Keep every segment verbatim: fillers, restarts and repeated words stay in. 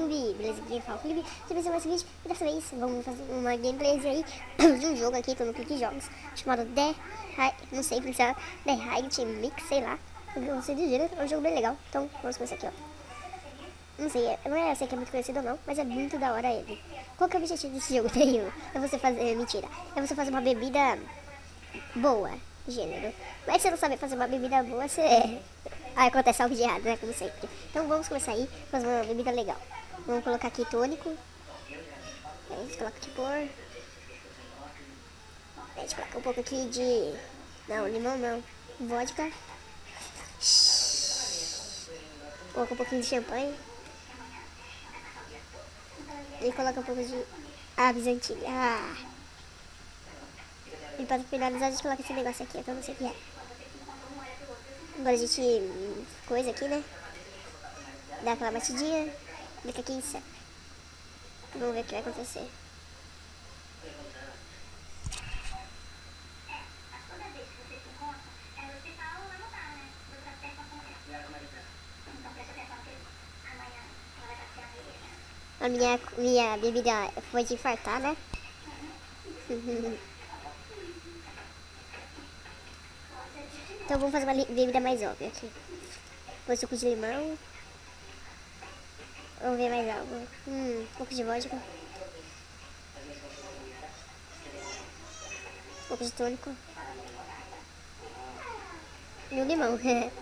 Felipe, beleza? Aqui fala Felipe, você precisa mais vídeo e dessa vez vamos fazer uma gameplay aí de um jogo aqui, tô no Clique Jogos, chamado The High, não sei pronunciar, The Height Mix, sei lá, não sei dizer, é um jogo bem legal, então vamos começar aqui, ó. Não sei, não é assim que é muito conhecido ou não, mas é muito da hora ele. Qual que é o objetivo desse jogo? Tem um, é você fazer, é, mentira, é você fazer uma bebida boa, gênero. Mas se você não sabe fazer uma bebida boa, você... Aí acontece algo de errado, né? Como sempre. Então vamos começar aí, fazer uma bebida legal. Vamos colocar aqui tônico. A gente coloca aqui por... A gente coloca um pouco aqui de... Não, limão não. Vodka. Coloca um pouquinho de champanhe. E coloca um pouco de absintilha. Ah. E para finalizar a gente coloca esse negócio aqui, então não sei o que é. Agora a gente coisa aqui, né? Dá aquela batidinha. Fica aqui em cima. Vamos ver o que vai acontecer. A minha, minha bebida foi de infartar, né? Então vamos fazer uma bebida mais óbvia aqui. Põe suco de limão. Vamos ver mais algo. Hum, um pouco de vodka. Um pouco de tônico. E um limão.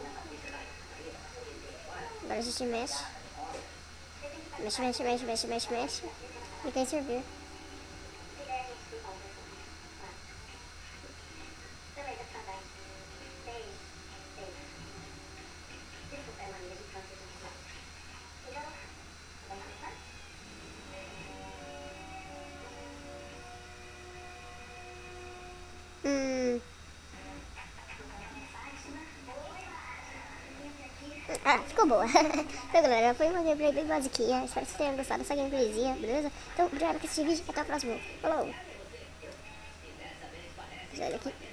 Agora a gente mexe. Mexe, mexe, mexe, mexe, mexe, mexe. E quer servir. Hum. Ah, ficou boa. Então galera, foi uma gameplay bem basiquinha. Espero que vocês tenham gostado dessa gameplayzinha, beleza? Então, obrigado por assistir o vídeo, até o próximo. Falou! Sai daqui.